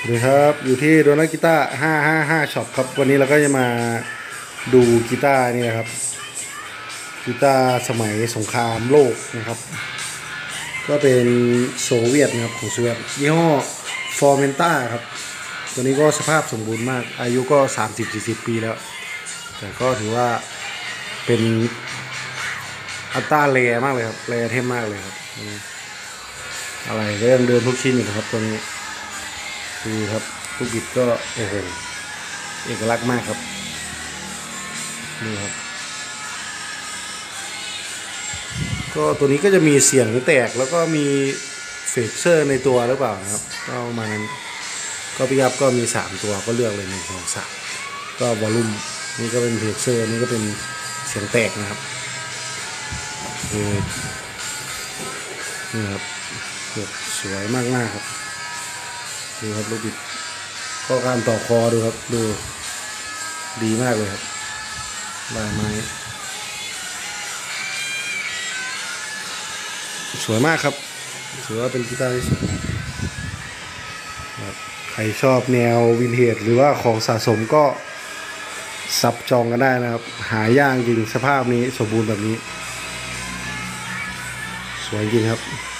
สวัสดีครับอยู่ที่โดนัทกีตาร์555ช็อปครับวันนี้เราก็จะมาดูกีตาร์นี่นะครับกีตาร์สมัยสงครามโลกนะครับก็เป็นโซเวียตนะครับของโซเวียตยี่ห้อฟอร์เมนต้าครับตัวนี้ก็สภาพสมบูรณ์มากอายุก็30-40 ปีแล้วแต่ก็ถือว่าเป็นอัลต้าแรมากเลยครับแรเทมมากเลยครับอะไรก็ยังเดินทุกชิ้นอยู่นะครับตัวนี้ดูครับลูกบิดก็โอ้โหเอกลักษณ์มากครับนี่ครับก็ตัวนี้ก็จะมีเสียงแตกแล้วก็มีเฟเซอร์ในตัวหรือเปล่านะครับก็ประมาณนั้นก็พี่ครับก็มี3ตัวก็เลือกเลย1 2 3ก็วอลลุ่มนี่ก็เป็นเฟเซอร์นี่ก็เป็นเสียงแตกนะครับนี่ครับสวยมากๆครับดูครับลูกบิดก็การต่อคอดูครับดูดีมากเลยครับลายไม้สวยมากครับถือว่าเป็นกีตาร์ที่สวยครับใครชอบแนววินเทจหรือว่าของสะสมก็ซับจองกันได้นะครับหายากจริงสภาพนี้สมบูรณ์แบบนี้สวยจริงครับ